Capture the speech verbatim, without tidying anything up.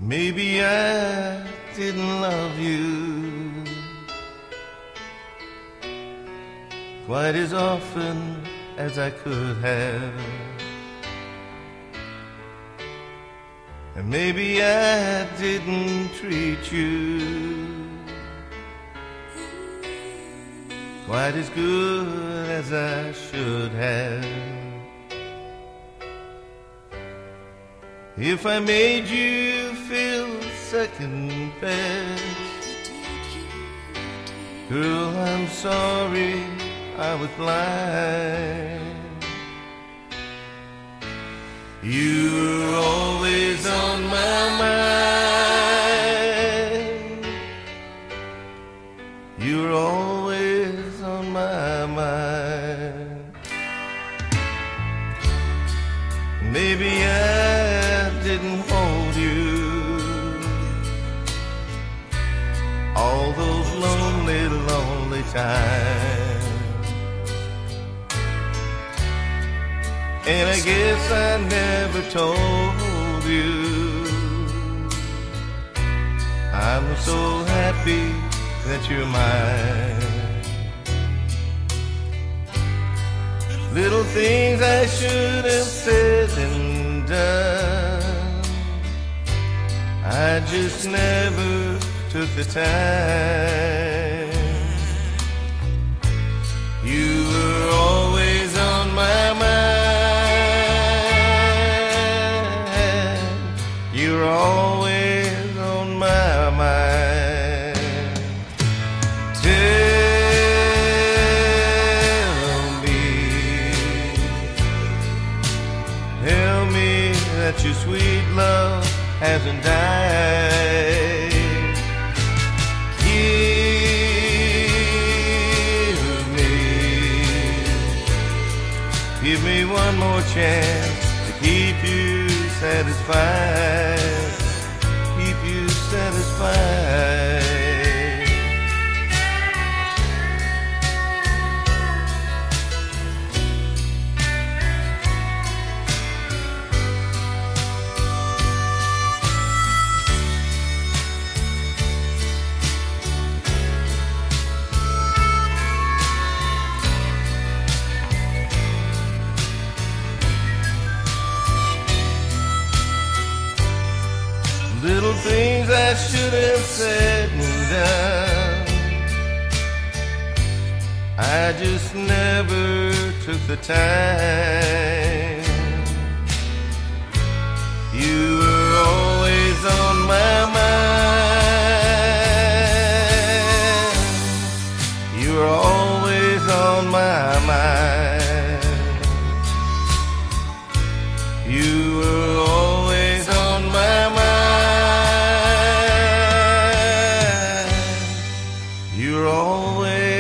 Maybe I didn't love you quite as often as I could have, and maybe I didn't treat you quite as good as I should have. If I made you feel second best, girl, I'm sorry I was blind. You were always on my mind. You were always on my mind. Maybe I didn't hold you all those lonely, lonely times, and I guess I never told you I'm so happy that you're mine. Little things I should have said and done, I just never took the time. You were always on my mind. You were always on my mind. Tell me, tell me that your sweet love hasn't died. Give me, give me one more chance to keep you satisfied, keep you satisfied. Little things I should have said and done, I just never took the time. You were always on my mind. You were always on my mind. You were always on my mind. You're always